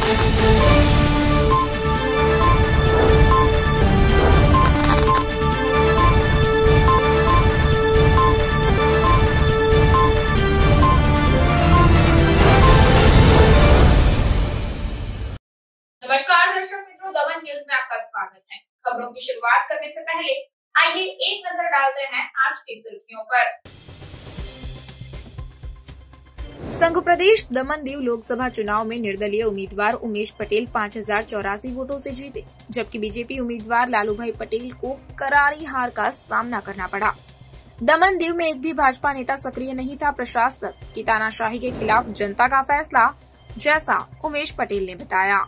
नमस्कार दर्शक मित्रों, दमन न्यूज में आपका स्वागत है। खबरों की शुरुआत करने से पहले आइए एक नजर डालते हैं आज की सुर्खियों पर। संघ प्रदेश दमन दीव लोकसभा चुनाव में निर्दलीय उम्मीदवार उमेश पटेल 5084 वोटों से जीते, जबकि बीजेपी उम्मीदवार लालूभाई पटेल को करारी हार का सामना करना पड़ा। दमन दीव में एक भी भाजपा नेता सक्रिय नहीं था। प्रशासक की तानाशाही के खिलाफ जनता का फैसला, जैसा उमेश पटेल ने बताया।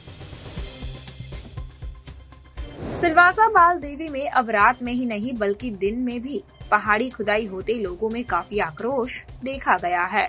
सिलवासा बाल देवी में अब रात में ही नहीं बल्कि दिन में भी पहाड़ी खुदाई होते लोगों में काफी आक्रोश देखा गया है।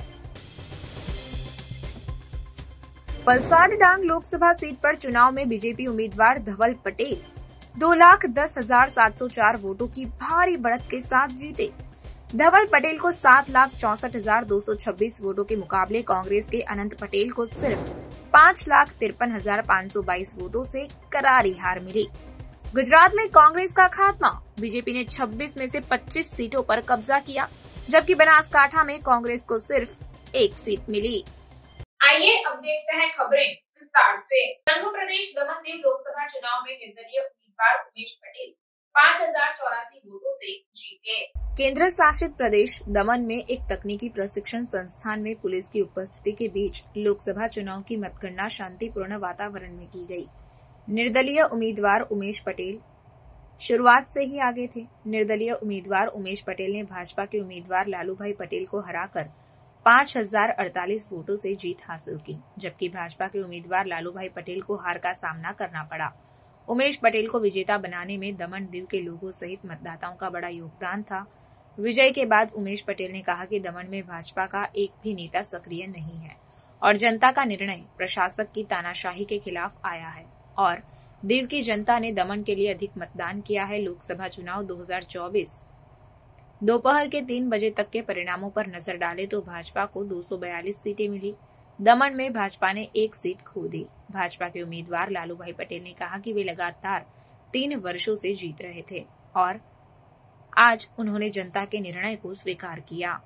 वलसाड डांग लोकसभा सीट पर चुनाव में बीजेपी उम्मीदवार धवल पटेल 2,10,704 वोटों की भारी बढ़त के साथ जीते। धवल पटेल को 7,64,226 वोटों के मुकाबले कांग्रेस के अनंत पटेल को सिर्फ 5,53,522 वोटों से करारी हार मिली। गुजरात में कांग्रेस का खात्मा, बीजेपी ने 26 में से 25 सीटों पर कब्जा किया, जबकि बनासकांठा में कांग्रेस को सिर्फ एक सीट मिली। आइए अब देखते हैं खबरें विस्तार से। संघ प्रदेश दमन दीव लोकसभा चुनाव में निर्दलीय उम्मीदवार उमेश पटेल 5,084 वोटों से जीते। केंद्र शासित प्रदेश दमन में एक तकनीकी प्रशिक्षण संस्थान में पुलिस की उपस्थिति के बीच लोकसभा चुनाव की मतगणना शांतिपूर्ण वातावरण में की गई। निर्दलीय उम्मीदवार उमेश पटेल शुरुआत से ही आगे थे। निर्दलीय उम्मीदवार उमेश पटेल ने भाजपा के उम्मीदवार लालूभाई पटेल को हराकर 5,048 वोटों से जीत हासिल की, जबकि भाजपा के उम्मीदवार लालूभाई पटेल को हार का सामना करना पड़ा। उमेश पटेल को विजेता बनाने में दमन दीव के लोगों सहित मतदाताओं का बड़ा योगदान था। विजय के बाद उमेश पटेल ने कहा कि दमन में भाजपा का एक भी नेता सक्रिय नहीं है और जनता का निर्णय प्रशासक की तानाशाही के खिलाफ आया है और दीव की जनता ने दमन के लिए अधिक मतदान किया है। लोकसभा चुनाव 2024 दोपहर के 3 बजे तक के परिणामों पर नजर डाले तो भाजपा को 242 सीटें मिली। दमन में भाजपा ने एक सीट खो दी। भाजपा के उम्मीदवार लालूभाई पटेल ने कहा कि वे लगातार 3 वर्षों से जीत रहे थे और आज उन्होंने जनता के निर्णय को स्वीकार किया।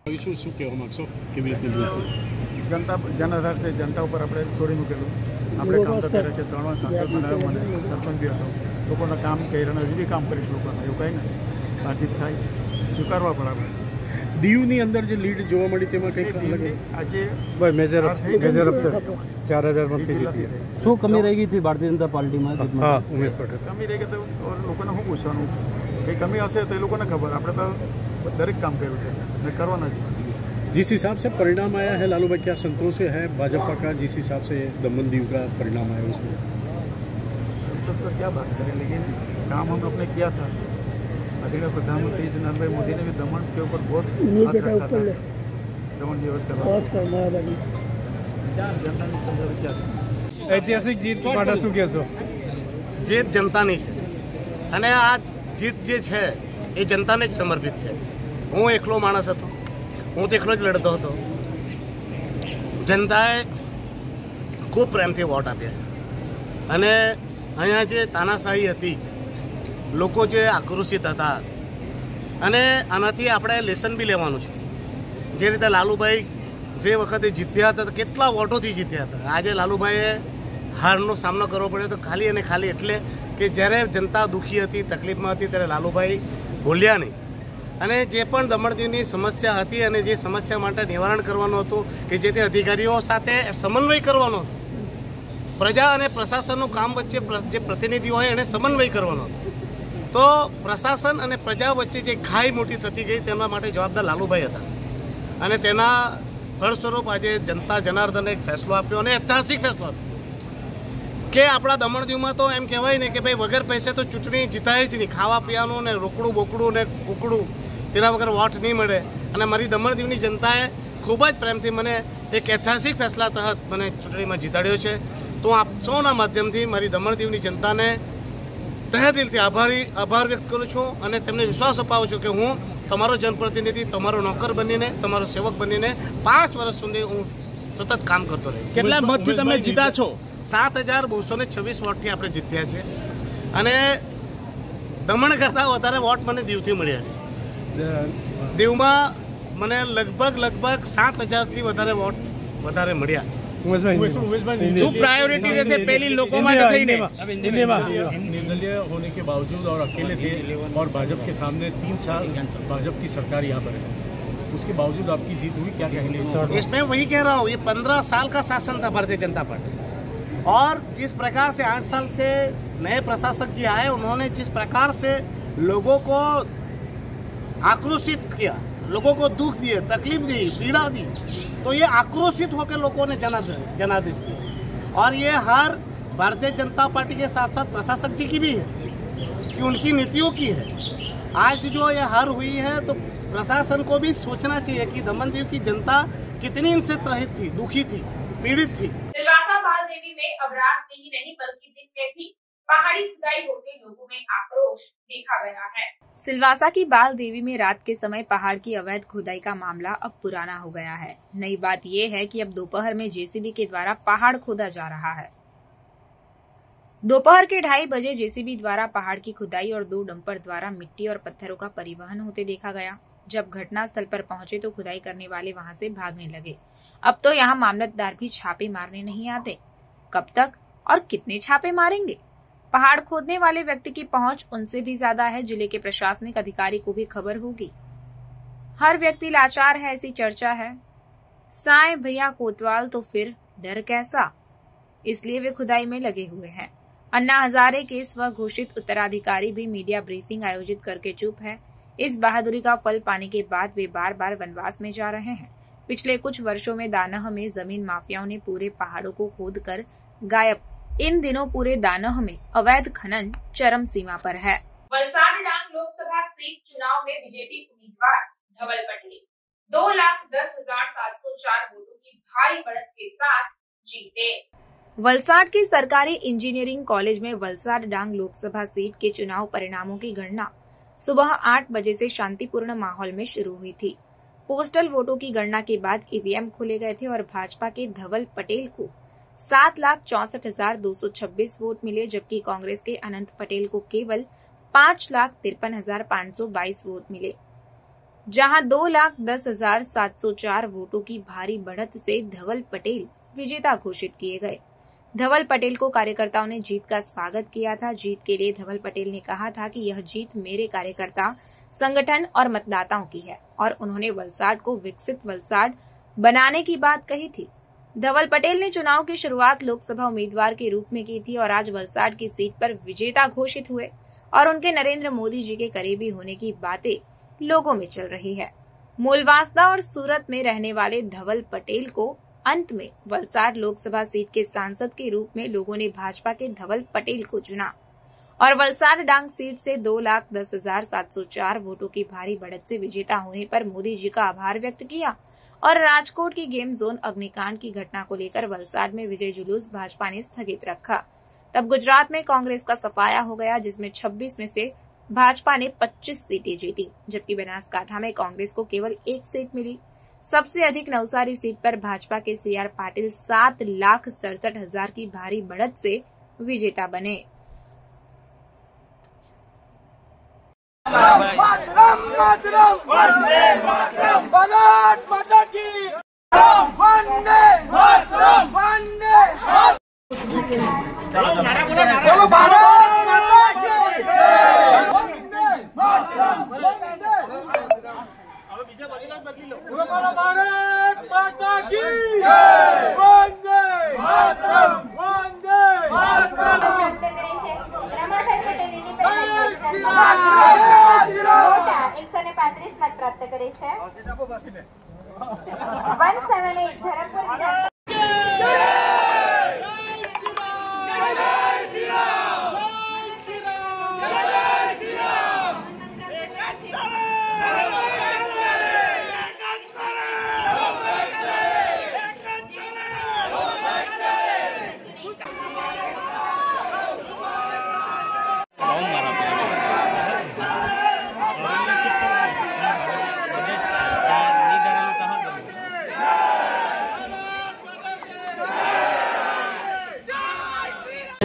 जनता जनाधार से जनता पर આપણે છોડી મૂકેલું આપણે કામ તો કર્યા છે 3 વાર સાંસદ બનાવ્યો મને સરપંચ બી હતો લોકોના કામ કર્યા હજી બી કામ કરીશ લોકોના એવું કંઈ નહીં વાતચીત થાય સ્વીકારવા પડે આપણે દીવની અંદર જે લીડ જોવા મળી તેમાં કંઈક અલગ આજે મેજર અપસેટ 4,000 મતથી જીતી શું કમી રહી ગઈ હતી ભારતીય જનતા પાર્ટીમાં હા ઉમેશ પટેલ કમી રહી ગઈ તો લોકોને શું પૂછવાનું કંઈ કમી હશે તો એ લોકોને ખબર આપણે તો દરેક કામ કર્યું છે ને કરવાના છે। जिस हिसाब से परिणाम आया है लालू भाई, क्या संतोष है भाजपा का? जिस हिसाब से दमन दीव का परिणाम आया उसमें संतोष तो क्या बात करें, लेकिन काम हम लोग ने किया था। आदरणीय प्रधानमंत्री नरेंद्र भाई मोदी ने भी दमन के ऊपर बहुत हाथ रखा था। दमन की ओर से जनता ने समझा क्या ऐतिहासिक जीत માટે શું કહેશો? જીત જનતાની છે અને આ જીત જે છે એ જનતાને જ સમર્પિત છે। હું એકલો માણસ હતો, હું તો એકલો જ લડતો હતો। જનતાએ ખૂબ પ્રેમથી વોટ આપ્યા અને અહીંયા જે તાનાશાહી હતી, લોકો જે આક્રોશિત હતા અને આનાથી આપણે લેસન બી લેવાનું છે। જે રીતે લાલુભાઈ જે વખતે જીત્યા હતા કેટલા વોટોથી જીત્યા હતા, આજે લાલુભાઈએ હારનો સામનો કરવો પડ્યો તો ખાલી અને ખાલી એટલે કે જ્યારે જનતા દુઃખી હતી, તકલીફમાં હતી ત્યારે લાલુભાઈ બોલ્યા નહીં અને જે પણ દમણ દીવની સમસ્યા હતી અને જે સમસ્યા માટે નિવારણ કરવાનું હતું કે જે તે અધિકારીઓ સાથે સમન્વય કરવાનો હતો, પ્રજા અને પ્રશાસનનું કામ વચ્ચે જે પ્રતિનિધિઓ હોય એને સમન્વય કરવાનો હતો। તો પ્રશાસન અને પ્રજા વચ્ચે જે ખાઈ મોટી થતી ગઈ તેના માટે જવાબદાર લાલુભાઈ હતા અને તેના ફળસ્વરૂપ આજે જનતા જનાર્દને એક ફેસલો આપ્યો અને ઐતિહાસિક ફેસલો આપ્યો કે આપણા દમણ દીવમાં તો એમ કહેવાય ને કે ભાઈ વગર પૈસે તો ચૂંટણી જીતાય જ નહીં, ખાવા પીવાનું ને રોકડું બોકડું ને કુકડું તેના વગર વોટ નહીં મળે અને મારી દમણ દીવની જનતાએ ખૂબ જ પ્રેમથી મને એક ઐતિહાસિક ફેસલા તહત મને ચૂંટણીમાં જીતાડ્યો છે। તો આપ સૌના માધ્યમથી મારી દમણ દીવની જનતાને તહે દિલથી આભાર વ્યક્ત કરું છું અને તેમને વિશ્વાસ અપાવું છું કે હું તમારો જનપ્રતિનિધિ, તમારો નોકર બનીને, તમારો સેવક બનીને 5 વર્ષ સુધી હું સતત કામ કરતો રહીશ. કેટલા મતથી તમે જીતા છો? 7226 વોટથી આપણે જીત્યા છે અને દમણ કરતાં વધારે વોટ મને દીવથી મળ્યા છે. દીવમાં મને લગભગ 7000થી વધારે વોટ વધારે મળ્યા. શું प्रायोरिटी रहते पहली लोगों में निर्दलीय होने के बावजूद और अकेले थे और भाजपा के सामने 3 साल भाजपा की सरकार यहाँ पर है, उसके बावजूद आपकी जीत हुई, क्या कहेंगे? इसमें वही कह रहा हूँ, ये 15 साल का शासन था भारतीय जनता पार्टी और जिस प्रकार से 8 साल से नए प्रशासक जी आए, उन्होंने जिस प्रकार से लोगों को आक्रोशित किया, लोगों को दुख दिए, तकलीफ दी, पीड़ा दी, तो ये आक्रोशित होकर लोगों ने जनादेश दी और ये हर भारतीय जनता पार्टी के साथ साथ प्रशासक जी की भी है कि उनकी नीतियों की है. आज जो ये हार हुई है तो प्रशासन को भी सोचना चाहिए कि दमन दीव की जनता कितनी इनसे त्रहित थी, दुखी थी, पीड़ित थी. सिलवासा बाल देवी में अब रात में ही नहीं बल्कि दिन में भी पहाड़ी खुदाई होते लोगों में आक्रोश देखा गया है. सिलवासा की बाल देवी में रात के समय पहाड़ की अवैध खुदाई का मामला अब पुराना हो गया है. नई बात यह है कि अब दोपहर में जेसीबी के द्वारा पहाड़ खोदा जा रहा है. दोपहर के 2:30 बजे जेसीबी द्वारा पहाड़ की खुदाई और 2 डंपर द्वारा मिट्टी और पत्थरों का परिवहन होते देखा गया. जब घटनास्थल पर पहुंचे तो खुदाई करने वाले वहां से भागने लगे. अब तो यहाँ मामलतदार भी छापे मारने नहीं आते. कब तक और कितने छापे मारेंगे? पहाड़ खोदने वाले व्यक्ति की पहुंच उनसे भी ज्यादा है. जिले के प्रशासनिक अधिकारी को भी खबर होगी. हर व्यक्ति लाचार है, ऐसी चर्चा है. साए भैया कोतवाल तो फिर डर कैसा, इसलिए वे खुदाई में लगे हुए हैं. अन्ना हजारे के स्वघोषित उत्तराधिकारी भी मीडिया ब्रीफिंग आयोजित करके चुप है. इस बहादुरी का फल पाने के बाद वे बार बार वनवास में जा रहे हैं. पिछले कुछ वर्षों में दानह में जमीन माफियाओं ने पूरे पहाड़ों को खोदकर गायब. इन दिनों पूरे दानह में अवैध खनन चरम सीमा पर है. वलसाड डांग लोकसभा सीट चुनाव में बीजेपी उम्मीदवार धवल पटेल 2,10,704 वोटों की भारी बढ़त के साथ जीते. वलसाड के सरकारी इंजीनियरिंग कॉलेज में वलसाड डांग लोकसभा सीट के चुनाव परिणामों की गणना सुबह 8 बजे से शांतिपूर्ण माहौल में शुरू हुई थी. पोस्टल वोटों की गणना के बाद ईवीएम खोले गए थे और भाजपा के धवल पटेल को 7,64,226 वोट मिले, जबकि कांग्रेस के अनंत पटेल को केवल 5,53,522 वोट मिले. जहां 2,10,704 वोटों की भारी बढ़त से धवल पटेल विजेता घोषित किए गए. धवल पटेल को कार्यकर्ताओं ने जीत का स्वागत किया था. जीत के लिए धवल पटेल ने कहा था कि यह जीत मेरे कार्यकर्ता, संगठन और मतदाताओं की है और उन्होंने वलसाड को विकसित वलसाड बनाने की बात कही थी. धवल पटेल ने चुनाव की शुरुआत लोकसभा उम्मीदवार के रूप में की थी और आज वलसाड की सीट पर विजेता घोषित हुए और उनके नरेंद्र मोदी जी के करीबी होने की बातें लोगों में चल रही है. मूलवासदा और सूरत में रहने वाले धवल पटेल को अंत में वलसाड लोकसभा सीट के सांसद के रूप में लोगों ने भाजपा के धवल पटेल को चुना और वलसाड डांग सीट से 2,10,704 वोटों की भारी बढ़त से विजेता होने पर मोदी जी का आभार व्यक्त किया और राजकोट की गेम जोन अग्निकांड की घटना को लेकर वलसाड में विजय जुलूस भाजपा ने स्थगित रखा. तब गुजरात में कांग्रेस का सफाया हो गया, जिसमें 26 में से भाजपा ने 25 सीटें जीती, जबकि बनासकांठा में कांग्रेस को केवल 1 सीट मिली. सबसे अधिक नवसारी सीट पर भाजपा के CR पाटिल 7,67,000 की भारी बढ़त से विजेता बने. मत प्राप्त करे છે 178 ધરમપુર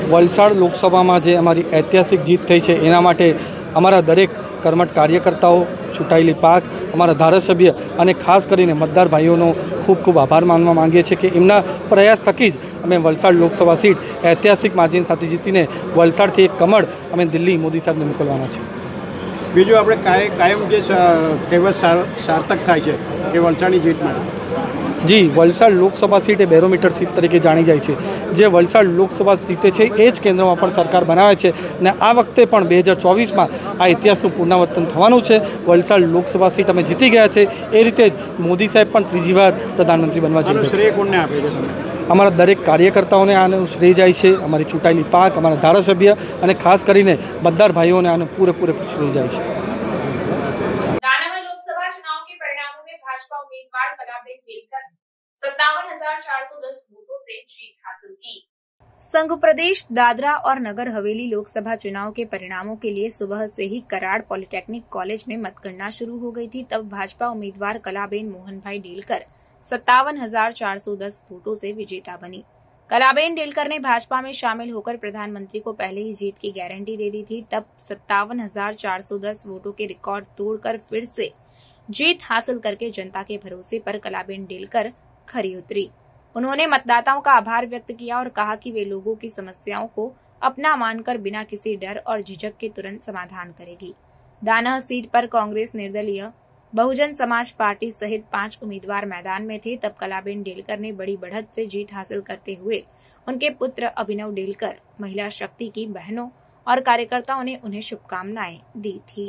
વલસાડ લોકસભામાં જે અમારી ઐતિહાસિક જીત થઈ છે એના માટે અમારા દરેક કર્મઠ કાર્યકર્તાઓ, ચૂંટાયેલી પાક, અમારા ધારાસભ્ય અને ખાસ કરીને મતદાર ભાઈઓનો ખૂબ ખૂબ આભાર માનવા માંગીએ છીએ કે એમના પ્રયાસ થકી જ અમે વલસાડ લોકસભા સીટ ઐતિહાસિક માર્જિન સાથે જીતીને વલસાડથી એક કમળ અમે દિલ્હી મોદી સાહેબને મોકલવાના છે. બીજું આપણે કાયમ જે કહેવત સાર્થક થાય છે એ વલસાડની જીત માટે. જી, વલસાડ લોકસભા સીટ એ બેરોમીટર સીટ તરીકે જાણી જાય છે. જે વલસાડ લોકસભા સીટે છે એ જ કેન્દ્રમાં પણ સરકાર બનાવે છે અને આ વખતે પણ 2024માં આ ઇતિહાસનું પુનરાવર્તન થવાનું છે. વલસાડ લોકસભા સીટ અમે જીતી ગયા છે. એ રીતે જ મોદી સાહેબ પણ ત્રીજી વાર પ્રધાનમંત્રી બનવા જઈ રહ્યા છે. શ્રેય કોને આપે છે તમે? અમારા દરેક કાર્યકર્તાઓને આનું શ્રેય જાય છે. અમારી ચૂંટાયેલી પાક, અમારા ધારાસભ્ય અને ખાસ કરીને મતદાર ભાઈઓને આનું પૂરેપૂરું શ્રેય જાય છે. दानव लोकसभा चुनाव के परिणामों में भाजपा उम्मीदवार कलाबेन डेलकर 57,410 वोटों से जीत हासिल की. संघ प्रदेश दादरा और नगर हवेली लोकसभा चुनाव के परिणामों के लिए सुबह से ही कराड़ पॉलिटेक्निक कॉलेज में मतगणना शुरू हो गई थी. तब भाजपा उम्मीदवार कलाबेन मोहनभाई डेलकर 57,410 वोटों से विजेता बनी. कलाबेन डेलकर ने भाजपा में शामिल होकर प्रधानमंत्री को पहले ही जीत की गारंटी दे दी थी. तब 57,410 वोटों के रिकॉर्ड तोड़कर फिर से जीत हासिल करके जनता के भरोसे पर कलाबेन डेलकर खरी उतरी. उन्होंने मतदाताओं का आभार व्यक्त किया और कहा कि वे लोगों की समस्याओं को अपना मानकर बिना किसी डर और झिझक के तुरंत समाधान करेगी. दानह सीट पर कांग्रेस, निर्दलीय, बहुजन समाज पार्टी सहित 5 उम्मीदवार मैदान में थे. तब कलाबेन डेलकर ने बड़ी बढ़त से जीत हासिल करते हुए उनके पुत्र अभिनव डेलकर, महिला शक्ति की बहनों और कार्यकर्ताओं ने उन्हें शुभकामनाएं दी थी.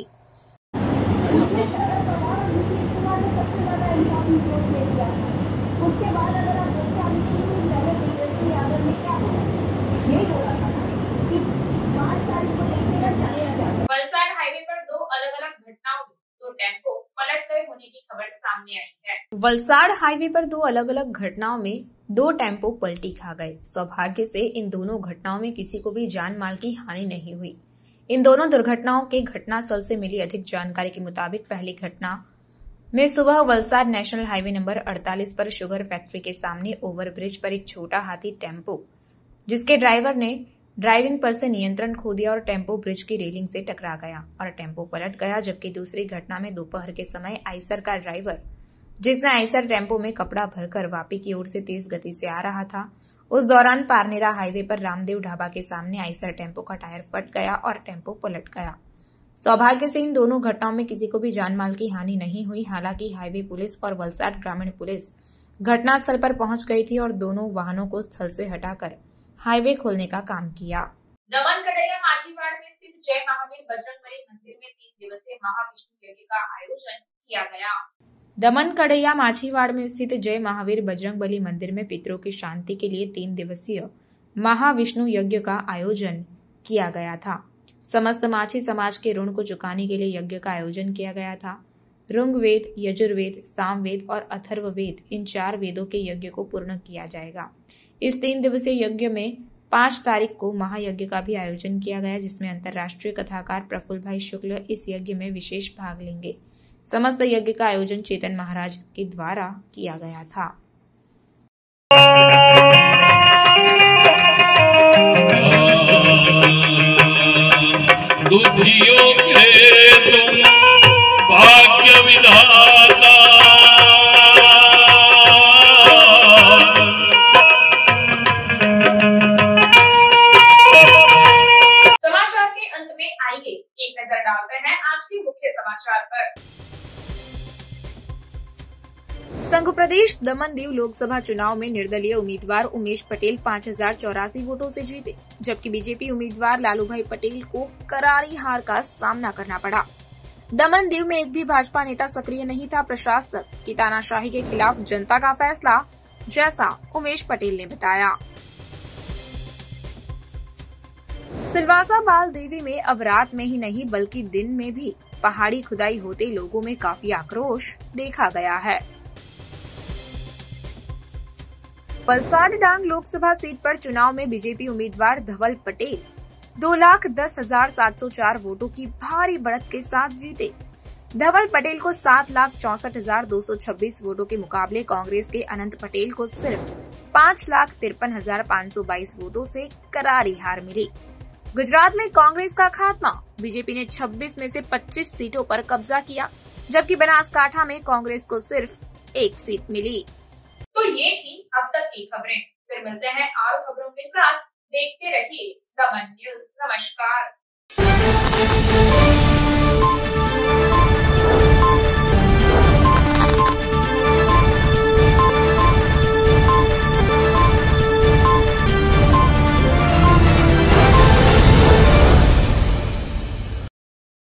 वलसाड हाईवे पर 2 अलग-अलग घटनाओं में 2 टेम्पो पलट गए होने की खबर सामने आई है. वलसाड हाईवे पर 2 अलग-अलग घटनाओं में 2 टेम्पो पलटी खा गए. सौभाग्य से इन दोनों घटनाओं में किसी को भी जान माल की हानि नहीं हुई. इन दोनों दुर्घटनाओं के घटनास्थल से मिली अधिक जानकारी के मुताबिक पहली घटना में सुबह वलसाड नेशनल हाईवे नंबर 48 पर शुगर फैक्ट्री के सामने ओवरब्रिज पर एक छोटा हाथी टेम्पो जिसके ड्राइवर ने ड्राइविंग पर से नियंत्रण खो दिया और टेम्पो ब्रिज की रेलिंग से टकरा गया और टेम्पो पलट गया. जबकि दूसरी घटना में दोपहर के समय आइसर का ड्राइवर, जिसने आइसर टेम्पो में कपड़ा भरकर वापी की ओर से तेज गति से आ रहा था, उस दौरान पारनेरा हाईवे पर रामदेव ढाबा के सामने आइसर टेम्पो का टायर फट गया और टेम्पो पलट गया. सौभाग्य से इन दोनों घटनाओं में किसी को भी जानमाल की हानि नहीं हुई. हालांकि हाईवे पुलिस और वलसाड ग्रामीण पुलिस घटनास्थल पर पहुंच गई थी और दोनों वाहनों को स्थल से हटाकर हाईवे खोलने का काम किया. दमन कड़ैया माछीवाड़ में स्थित जय महावीर बजरंगबली मंदिर में 3 दिवसीय महाविष्णु यज्ञ का आयोजन किया गया. दमन कड़ैया माछीवाड़ में स्थित जय महावीर बजरंगबली मंदिर में पितरों की शांति के लिए 3 दिवसीय महाविष्णु यज्ञ का आयोजन किया गया था. समस्त माछी समाज के ऋण को चुकाने के लिए यज्ञ का आयोजन किया गया था. ऋग्वेद, यजुर्वेद, सामवेद और अथर्ववेद, इन 4 वेदों के यज्ञ को पूर्ण किया जाएगा. इस 3 दिवसीय यज्ञ में 5 तारीख को महायज्ञ का भी आयोजन किया गया, जिसमें अंतर्राष्ट्रीय कथाकार प्रफुल्ल भाई शुक्ल इस यज्ञ में विशेष भाग लेंगे. समस्त यज्ञ का आयोजन चेतन महाराज के द्वारा किया गया था. दुखियों के तुम भाग्य विधाता, समाचार के अंत में आइए एक नजर डालते हैं आज के मुख्य समाचार पर. संघ प्रदेश दमन दीव लोकसभा चुनाव में निर्दलीय उम्मीदवार उमेश पटेल 5,084 वोटों से जीते, जबकि बीजेपी उम्मीदवार लालूभाई पटेल को करारी हार का सामना करना पड़ा. दमन दीव में एक भी भाजपा नेता सक्रिय नहीं था. प्रशासन की तानाशाही के खिलाफ जनता का फैसला, जैसा उमेश पटेल ने बताया. सिलवासा बाल देवी में अब रात में ही नहीं बल्कि दिन में भी पहाड़ी खुदाई होते लोगों में काफी आक्रोश देखा गया है. वलसाड डांग लोकसभा सीट पर चुनाव में बीजेपी उम्मीदवार धवल पटेल 2,10,704 वोटों की भारी बढ़त के साथ जीते. धवल पटेल को 7,64,226 वोटों के मुकाबले कांग्रेस के अनंत पटेल को सिर्फ 5,53,522 वोटों से करारी हार मिली। गुजरात में कांग्रेस का खात्मा, बीजेपी ने 26 में से 25 सीटों पर कब्जा किया, जबकि बनासकांठा में कांग्रेस को सिर्फ 1 सीट मिली। तो ये थी अब तक की खबरें। फिर मिलते हैं और खबरों के साथ। देखते रहिए दमन न्यूज। नमस्कार।